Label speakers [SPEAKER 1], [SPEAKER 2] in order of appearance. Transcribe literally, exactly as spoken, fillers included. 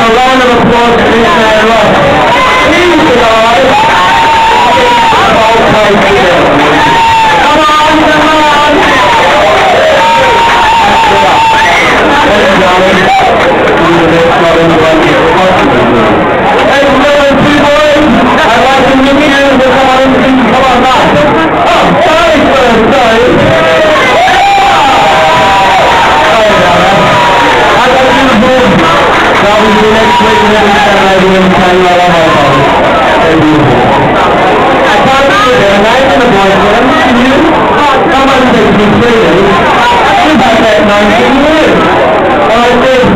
[SPEAKER 1] a round of applause for this man, Ross. He's the guy. Come on, come on. Ladies and gentlemen, these are the next brothers who like to get responsible. Ladies and gentlemen, two boys, I'd like to meet you to come on and come on now. Oh, sorry, sir, sorry. I'll be the next week and every time I do in time while I'm on home. Very beautiful. I thought you were there, night and a boyfriend. And you? Come on, take me freely. You're about that nineteen years. Well, I said,